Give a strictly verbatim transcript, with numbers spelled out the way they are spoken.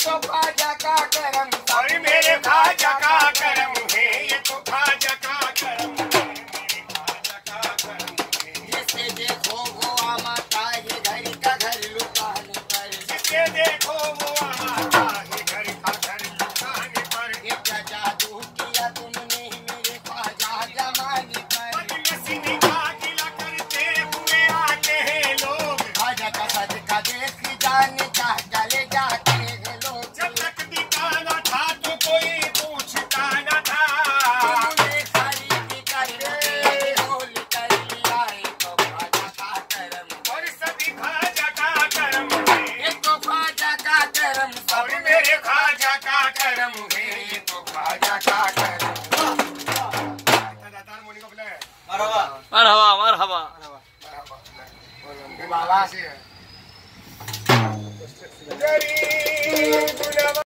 तो ख्वाजा का करम, और मेरे ख्वाजा का करम है, ये तो ख्वाजा का करम है, मेरे ख्वाजा का करम है। जिसे देखो वो आमाता है घर का घर लुटाने पर, जिसे देखो वो आमाता है घर का घर लुटाने पर। ये क्या जादू किया तुमने मेरे ख्वाजा जमाने पर, बदनसीबी का गिला करते हुए आते हैं लोग, ख्वाजा का सदका देख जाने चाह चले जाते हैं लोग। जब तक दिखाना था तो कोई पूछता न था, तुमने खरीदी कर मुझे बोल कर लिया है तो ख्वाजा का करम, और सभी ख्वाजा का करम है, ये तो ख्वाजा का करम, और मेरे ख्वाजा का करम है, ये तो ख्वाजा का करम। दादार मोनी को बुलाया, मरहबा मरहबा मरहबा बाबा गरीब